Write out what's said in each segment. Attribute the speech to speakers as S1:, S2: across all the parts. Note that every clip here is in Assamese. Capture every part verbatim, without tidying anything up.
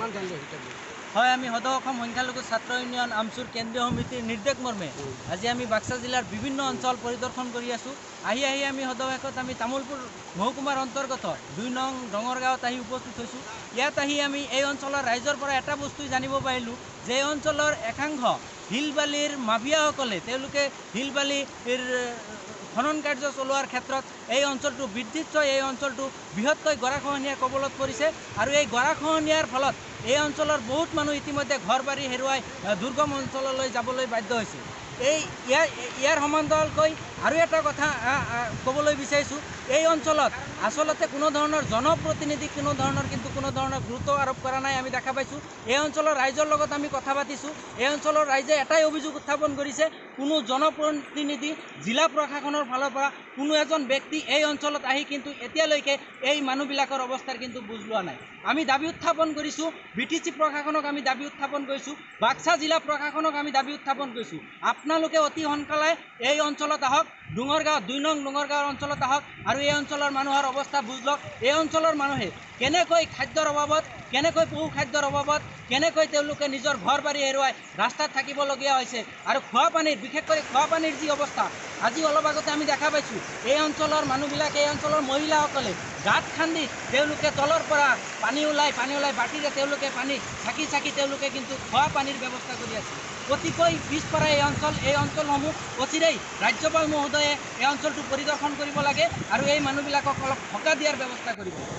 S1: হয়, আমি সদৌ অসম সংখ্যালঘু ছাত্ৰ ইউনিয়ন আমচুৰ কেন্দ্ৰীয় সমিতিৰ নিৰ্দেশ মৰ্মে আজি আমি বাক্সা জিলাৰ বিভিন্ন অঞ্চল পৰিদৰ্শন কৰি আছোঁ। আহি আহি আমি সদৌ শেষত আমি তামোলপুৰ মহকুমাৰ অন্তৰ্গত দুই নং ডঙৰগাঁৱত আহি উপস্থিত হৈছোঁ। ইয়াত আহি আমি এই অঞ্চলৰ ৰাইজৰ পৰা এটা বস্তু জানিব পাৰিলোঁ যে এই অঞ্চলৰ একাংশ শিল বালিৰ মাফিয়াসকলে তেওঁলোকে শিল বালিৰ খনন কাৰ্য চলোৱাৰ ক্ষেত্ৰত এই অঞ্চলটো বৃদ্ধিত এই অঞ্চলটো বৃহৎকৈ গৰাখহনীয়াৰ কবলত পৰিছে আৰু এই গৰাখহনীয়াৰ ফলত এই অঞ্চলৰ বহুত মানুহ ইতিমধ্যে ঘৰ বাৰী হেৰুৱাই দুৰ্গম অঞ্চললৈ যাবলৈ বাধ্য হৈছে। এই ইয়াৰ ইয়াৰ সমান্তৰালকৈ আৰু এটা কথা ক'বলৈ বিচাৰিছোঁ, এই অঞ্চলত আচলতে কোনো ধৰণৰ জনপ্ৰতিনিধি কোনো ধৰণৰ কিন্তু কোনো ধৰণৰ গুৰুত্ব আৰোপ কৰা নাই আমি দেখা পাইছোঁ। এই অঞ্চলৰ ৰাইজৰ লগত আমি কথা পাতিছোঁ। এই অঞ্চলৰ ৰাইজে এটাই অভিযোগ উত্থাপন কৰিছে, কোনো জনপ্ৰতিনিধি জিলা প্ৰশাসনৰ ফালৰ পৰা কোনো এজন ব্যক্তি এই অঞ্চলত আহি কিন্তু এতিয়ালৈকে এই মানুহবিলাকৰ অৱস্থাৰ কিন্তু বুজ লোৱা নাই। আমি দাবী উত্থাপন কৰিছোঁ, বি টি চি প্ৰশাসনক আমি দাবী উত্থাপন কৰিছোঁ, বাক্সা জিলা প্ৰশাসনক আমি দাবী উত্থাপন কৰিছোঁ, আপোনালোকে অতি সোনকালে এই অঞ্চলত আহক, ডুঙৰগাঁও দুই নং ডুঙৰগাঁৱৰ অঞ্চলত আহক আৰু এই অঞ্চলৰ মানুহৰ অৱস্থা বুজ লওক। এই অঞ্চলৰ মানুহে কেনেকৈ খাদ্যৰ অভাৱত, কেনেকৈ পশু খাদ্যৰ অভাৱত, কেনেকৈ তেওঁলোকে নিজৰ ঘৰ বাৰী হেৰুৱাই ৰাস্তাত থাকিবলগীয়া হৈছে আৰু খোৱা পানীৰ বিশেষকৈ খোৱা পানীৰ যি অৱস্থা আজি অলপ আগতে আমি দেখা পাইছোঁ, এই অঞ্চলৰ মানুহবিলাকে এই অঞ্চলৰ মহিলাসকলে গাঁত খান্দি তেওঁলোকে তলৰ পৰা পানী ওলাই পানী ওলাই বাটিৰে তেওঁলোকে পানী চাকি চাকি তেওঁলোকে কিন্তু খোৱা পানীৰ ব্যৱস্থা কৰি আছে। অতিকৈ পিছপৰা এই অঞ্চল, এই অঞ্চলসমূহ অচিৰেই ৰাজ্যপাল মহোদয়ে এই অঞ্চলটো পৰিদৰ্শন কৰিব লাগে আৰু এই মানুহবিলাকক অলপ সকাহ দিয়াৰ ব্যৱস্থা কৰিব লাগে।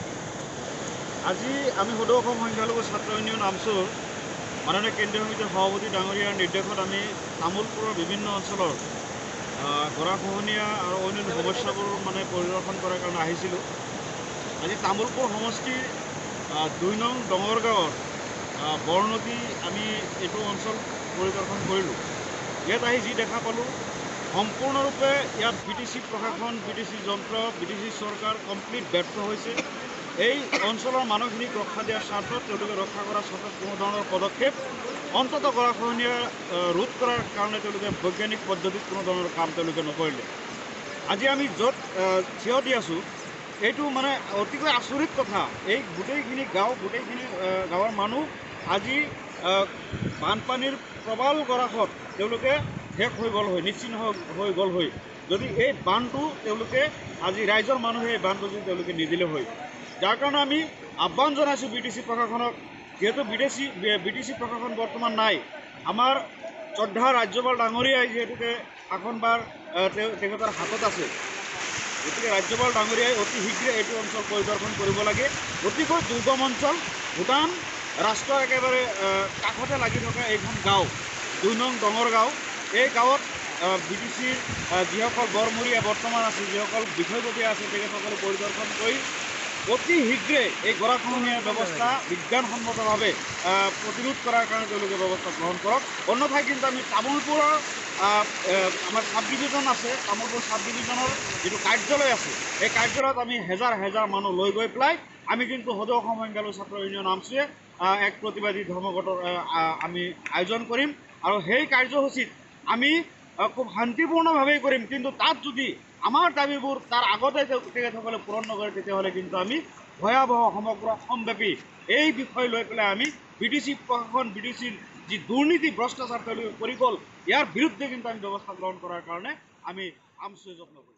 S2: আজি আমি সদৌ অসম সংখ্যালঘু ছাত্ৰ ইউনিয়ন আমচুৰ মাননীয় কেন্দ্ৰীয় সমিতিৰ সভাপতি ডাঙৰীয়াৰ নিৰ্দেশত আমি তামোলপুৰৰ বিভিন্ন অঞ্চলৰ গৰাখহনীয়া আৰু অন্যান্য সমস্যাবোৰ মানে পৰিদৰ্শন কৰাৰ কাৰণে আহিছিলোঁ। আজি তামোলপুৰ সমষ্টিৰ দুই নং ডঙৰগাঁৱৰ বৰনদী আমি এইটো অঞ্চল পৰিদৰ্শন কৰিলোঁ। ইয়াত আহি যি দেখা পালোঁ, সম্পূৰ্ণৰূপে ইয়াত বি টি চি প্ৰশাসন, বি টি চি যন্ত্ৰ, বি টি চি চৰকাৰ কমপ্লিট ব্যৰ্থ হৈছে। এই অঞ্চলৰ মানুহখিনিক ৰক্ষা দিয়াৰ স্বাৰ্থত তেওঁলোকে ৰক্ষা কৰাৰ স্বাৰ্থত কোনো ধৰণৰ পদক্ষেপ অন্ততঃ গৰাখহনীয়া ৰোধ কৰাৰ কাৰণে তেওঁলোকে বৈজ্ঞানিক পদ্ধতিত কোনো ধৰণৰ কাম তেওঁলোকে নকৰিলে। আজি আমি য'ত থিয় দি আছোঁ এইটো মানে অতিকৈ আচৰিত কথা, এই গোটেইখিনি গাঁও গোটেইখিনি গাঁৱৰ মানুহ আজি বানপানীৰ প্ৰবল গৰাখত তেওঁলোকে শেষ হৈ গ'ল হৈ নিশ্চিন্ন হৈ গ'ল হৈ যদি এই বানটো তেওঁলোকে আজি ৰাইজৰ মানুহে এই বানটো যদি তেওঁলোকে নিদিলে হয়। যাৰ কাৰণে আমি আহ্বান জনাইছোঁ বি টি চি প্ৰশাসনক, যিহেতু B T C B T C প্ৰশাসন বৰ্তমান নাই, আমাৰ শ্ৰদ্ধা ৰাজ্যপাল ডাঙৰীয়াই যিহেতুকে শাসনভাৰ তেখেতৰ হাতত আছে, গতিকে ৰাজ্যপাল ডাঙৰীয়াই অতি শীঘ্ৰে এইটো অঞ্চল পৰিদৰ্শন কৰিব লাগে। অতিকৈ দুৰ্গম অঞ্চল, ভূটান ৰাষ্ট্ৰৰ একেবাৰে কাষতে লাগি থকা এইখন গাঁও দুই নং ডঙৰগাঁও। এই গাঁৱত বি টি চিৰ যিসকল বৰমূৰীয়া বৰ্তমান আছে, যিসকল বিষয়ববীয়া আছে, তেখেতসকলে পৰিদৰ্শন কৰি অতি শীঘ্ৰে এই গৰাখহনীয়াৰ ব্যৱস্থা বিজ্ঞানসন্মতভাৱে প্ৰতিৰোধ কৰাৰ কাৰণে তেওঁলোকে ব্যৱস্থা গ্ৰহণ কৰক। অন্যথাই কিন্তু আমি তামোলপুৰৰ আমাৰ চাব ডিভিজন আছে, তামোলপুৰ চাব ডিভিজনৰ যিটো কাৰ্যালয় আছে, এই কাৰ্যালয়ত আমি হেজাৰ হেজাৰ মানুহ লৈ গৈ পেলাই আমি কিন্তু সদৌ অসম সংখ্যালঘু ছাত্ৰ ইউনিয়ন আমচুৱে এক প্ৰতিবাদী ধৰ্মঘটৰ আমি আয়োজন কৰিম আৰু সেই কাৰ্যসূচীত আমি খুব শান্তিপূৰ্ণভাৱেই কৰিম। কিন্তু তাত যদি আমাৰ দাবীবোৰ তাৰ আগতে তেখেতসকলে পূৰণ নকৰে তেতিয়াহ'লে কিন্তু আমি ভয়াৱহ সমগ্ৰ অসমব্যাপী এই বিষয় লৈ পেলাই আমি বি টি চি প্ৰশাসন, বি টি চিৰ যি দুৰ্নীতি ভ্ৰষ্টাচাৰ তেওঁলোকে কৰি গ'ল, ইয়াৰ বিৰুদ্ধে কিন্তু আমি ব্যৱস্থা গ্ৰহণ কৰাৰ কাৰণে আমি আমচুৱে যত্ন কৰিম।